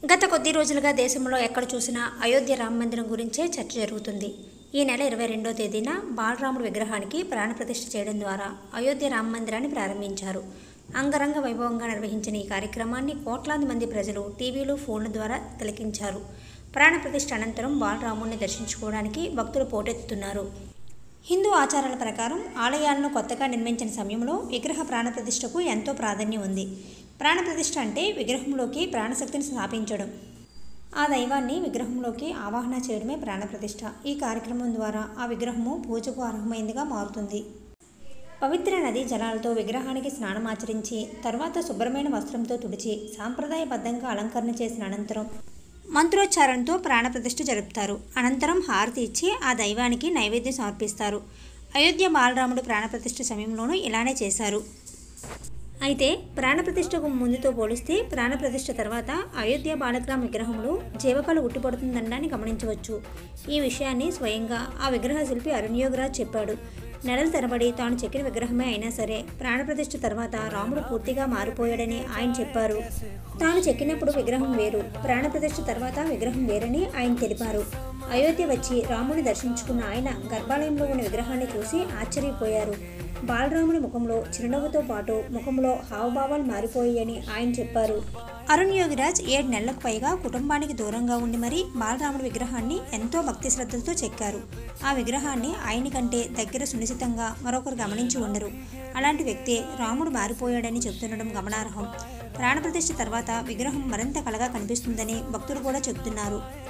గత కొద్ది రోజులుగా దేశంలో ఎక్కడ చూసినా అయోధ్య రామ మందిరం గురించే చర్చ జరుగుతుంది. ఈ నెల 22వ తేదీన బాలరాముడి విగ్రహానికి ప్రాణప్రతిష్ఠ చేయడం ద్వారా అయోధ్య రామ మందిరాన్ని ప్రారంభించారు. అంగరంగ వైభవంగా నిర్వహించిన ఈ కార్యక్రమాన్ని కోట్లాది మంది ప్రజలు టీవీలు, ఫోన్ల ద్వారా తిలకించారు. ప్రాణప్రతిష్ఠ అనంతరం బాలరాముడిని దర్శించుకోవడానికి భక్తులు పోటెత్తుతున్నారు. హిందూ ఆచారాల ప్రకారం ఆలయాలను కొత్తగా నిర్మించిన సమయంలో విగ్రహ ప్రాణప్రతిష్ఠకు ఎంతో ప్రాధాన్యం ఉంది. ప్రాణప్రతిష్ఠ అంటే విగ్రహంలోకి ప్రాణశక్తిని స్థాపించడం, ఆ దైవాన్ని విగ్రహంలోకి ఆవాహన చేయడమే ప్రాణప్రతిష్ఠ. ఈ కార్యక్రమం ద్వారా ఆ విగ్రహము పూజకు అర్హమైందిగా మారుతుంది. పవిత్ర నదీ జలాలతో విగ్రహానికి స్నానమాచరించి తర్వాత శుభ్రమైన వస్త్రంతో తుడిచి సాంప్రదాయబద్ధంగా అలంకరణ చేసిన అనంతరం మంత్రోచ్చారణతో ప్రాణప్రతిష్ఠ జరుపుతారు. అనంతరం హారతి ఇచ్చి ఆ దైవానికి నైవేద్యం సమర్పిస్తారు. అయోధ్య బాలరాముడు ప్రాణప్రతిష్ఠ సమయంలోనూ ఇలానే చేశారు. అయితే ప్రాణప్రతిష్ఠకు ముందుతో పోలిస్తే ప్రాణప్రతిష్ఠ తర్వాత అయోధ్య బాలరామ విగ్రహంలో జీవకళ ఉట్టిపడుతుందనడాన్ని గమనించవచ్చు. ఈ విషయాన్ని స్వయంగా ఆ విగ్రహ శిల్పి అరుణ్ యోగిరాజ్ చెప్పాడు. నెలల తరబడి తాను చెక్కిన విగ్రహమే అయినా సరే ప్రాణప్రతిష్ఠ తర్వాత రాముడు పూర్తిగా మారిపోయాడని ఆయన చెప్పారు. తాను చెక్కినప్పుడు విగ్రహం వేరు, ప్రాణప్రతిష్ఠ తర్వాత విగ్రహం వేరని ఆయన తెలిపారు. అయోధ్య వచ్చి రాముడిని దర్శించుకున్న ఆయన గర్భాలయంలో ఉన్న విగ్రహాన్ని చూసి ఆశ్చర్యపోయారు. బాలరాముడి ముఖంలో చిరునవ్వుతో పాటు ముఖంలో హావభావాలు మారిపోయాయని ఆయన చెప్పారు. అరుణ్ యోగిరాజ్ 7 నెలలకు పైగా కుటుంబానికి దూరంగా ఉండి మరీ బాలరాముడి విగ్రహాన్ని ఎంతో భక్తి శ్రద్ధలతో చెక్కారు. ఆ విగ్రహాన్ని ఆయన కంటే దగ్గర సునిశ్చితంగా మరొకరు గమనించి ఉండరు. అలాంటి వ్యక్తే రాముడు మారిపోయాడని చెబుతుండడం గమనార్హం. ప్రాణప్రతిష్ఠ తర్వాత విగ్రహం మరింత కళగా కనిపిస్తుందని భక్తులు కూడా చెబుతున్నారు.